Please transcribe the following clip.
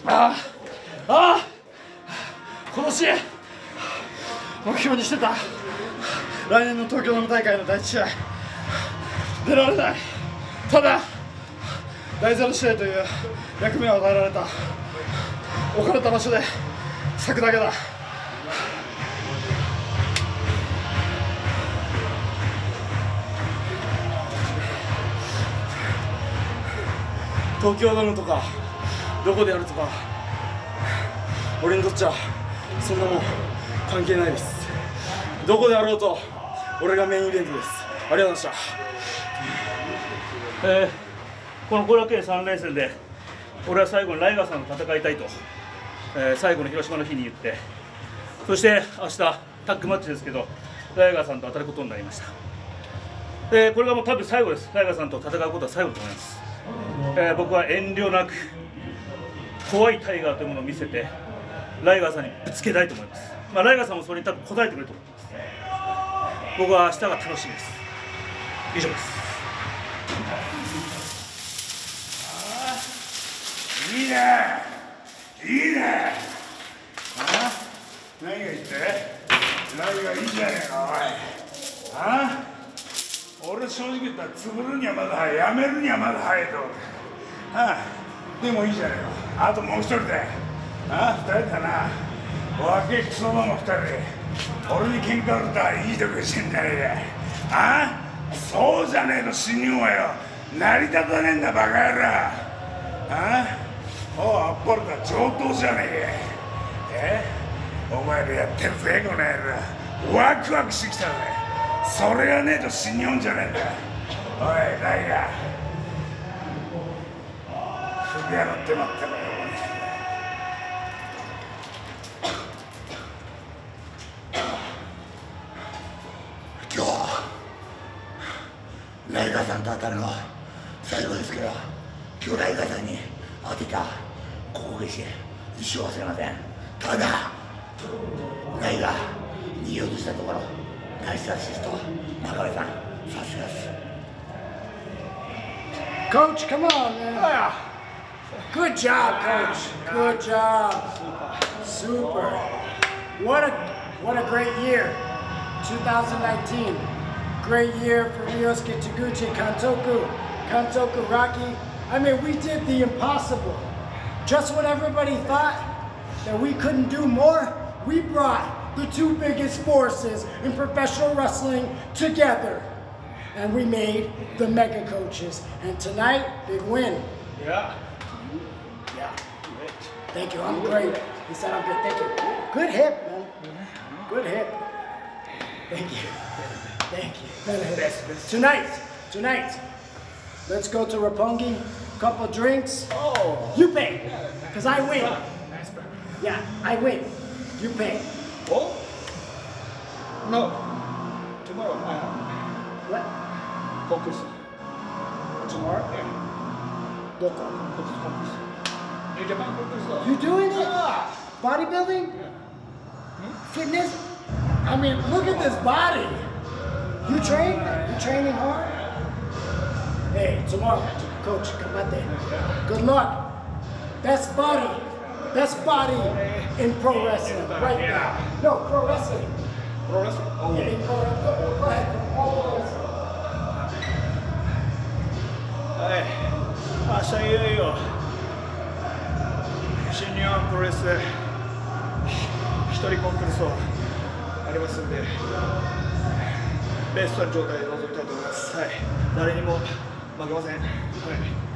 今年目標にしてた来年の東京ドーム大会の第1試合出られない。ただ第0試合という役目を与えられた。置かれた場所で咲くだけだ。東京ドームとかどこでやるとか俺にとっちゃそんなもん関係ないです。どこであろうと俺がメインイベントです。ありがとうございました。この後楽園3連戦で俺は最後にライガーさんと戦いたいと、最後の広島の日に言って、そして明日タッグマッチですけどライガーさんと当たることになりました。これがもう多分最後です。ライガーさんと戦うことは最後だと思います。僕は遠慮なく怖いタイガーというものを見せてライガーさんにぶつけたいと思います。ライガーさんもそれに多分応えてくれると思います。僕は明日が楽しみです。以上です。 いいねいいね。何が言ってライガーいいじゃねえかおい。俺正直言ったら潰るにはまだ早い、やめるにはまだ早いと。でもいいじゃねえか。あともう一人で2人だな。若いクソマも2人で俺に喧嘩売ったらいいとこしてんじゃねえか。そうじゃねえと死にはよ成り立たねえんだバカ野郎。あっぱれた上等じゃねえか。お前らやってるぜこの野郎。ワクワクしてきたぜ。それがねえと死にほんじゃねえんだ。おいライガー首やろって待ってろよ。今日ライガーさんと当たるのは最後ですけど、今日ライガーさんに当てたここ消し一生忘れません。ただライガー逃げようとしたところナイスアシスト。真壁さんさすがです。 Coach, come on, man. Good job, Coach. Good job. Super. What a great year. 2019. Great year for Ryosuke Taguchi, Kantoku, Rocky. I mean, we did the impossible. Just when everybody thought that we couldn't do more, we brought the two biggest forces in professional wrestling together. And we made the mega coaches. And tonight, big win. Yeah. Yeah. Thank you. I'm great. He said I'm good. Thank you. Good hip, man. Good hip. Thank you. Thank you. Better hip. Tonight, let's go to Roppongi. Couple drinks. Oh. You pay, because I win. Yeah, I win. You pay. Oh? No. Tomorrow I have. What? Focus. Tomorrow? Yeah. Doko. Focus. New Japan focus. You doing it? Bodybuilding? Fitness? I mean, look at this body. You train? You training hard? Hey, tomorrow, coach, kabate. Good luck. Best body in pro wrestling right now. No, pro wrestling. Pro wrestling? Oh, yeah. Go ahead. All pro wrestling. はい、明日いよいよ新日本プロレス一人コンクルールありますんで、ベストな状態で臨みたいと思います。はい、誰にも負けません。はい。